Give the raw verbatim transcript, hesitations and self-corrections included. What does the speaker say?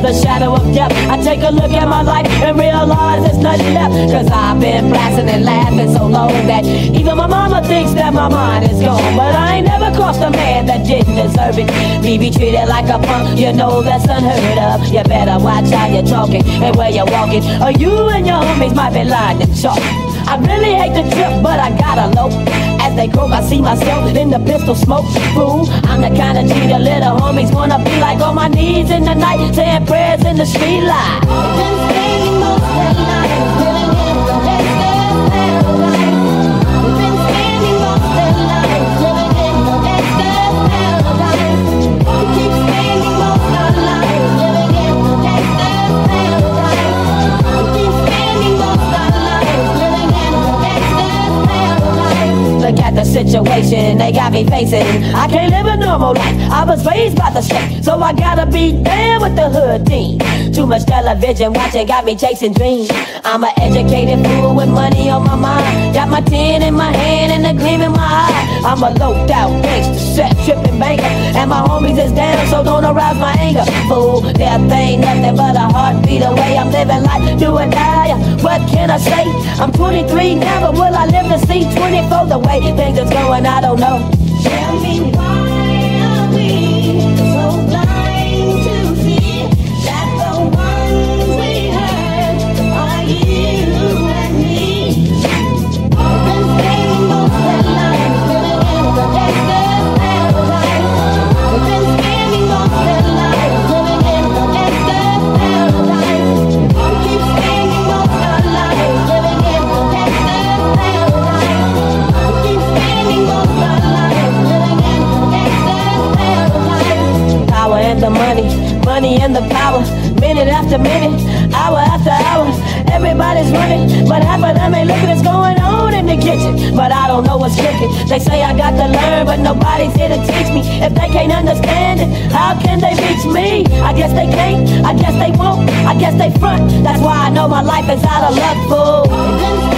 the shadow of death. I take a look at my life and realize there's nothing left. Cause I've been blasting and laughing so long that even my mama thinks that my mind is gone. But I ain't never crossed a man that didn't deserve it. Me be treated like a punk, you know that's unheard of. You better watch how you're talking and where you're walking, or you and your homies might be lying and chalk. I really hate the trip, but I gotta low. As they croak, I see myself in the pistol smoke. Fool, I'm the kind of G the little homies wanna be like. On my knees in the night, saying prayers in the street light. Been spending most of the night living in the gangsta's paradise. We've been spending most of the night living in the gangsta's paradise. We keep spending most of our lives living in the gangsta's paradise. We keep spending most of our lives living in the gangsta's paradise. Look at the situation they got me facing. I can't live a normal life. I was raised by the state, so I gotta be down with the hood team. Too much television watching got me chasing dreams. I'm an educated fool with money on my mind. Got my tin in my hand and a gleam in my eye. I'm a loped out gangster, set tripping banker, and my homies is down, so don't arouse my anger. Fool, death ain't nothing but a heartbeat away. I'm living life, do or die. What can I say? I'm twenty-three, never will I live to see twenty-four. The way things are going, I don't know. Tell me why are we so blind to see that the ones we hurt are you and me? We've been spending most of our lives living in the gangsta's paradise. We've been spending most of our lives living in the gangsta's paradise. We keep spending most of our lives living in the gangsta's paradise. We keep spending most of our lives living in the gangsta's paradise. Power and the money, money and the power. Minute after minute, hour after hour, everybody's running, but half of them ain't looking what's going on in the kitchen. But I don't know what's cooking. They say I got to learn, but nobody's here to teach me. If they can't understand it, how can they reach me? I guess they can't, I guess they won't, I guess they front. That's why I know my life is out of luck, fool.